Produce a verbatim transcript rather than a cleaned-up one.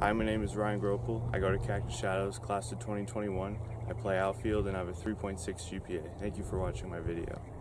Hi, my name is Ryan Gropel. I go to Cactus Shadows, class of twenty twenty-one. I play outfield and I have a three point six G P A. Thank you for watching my video.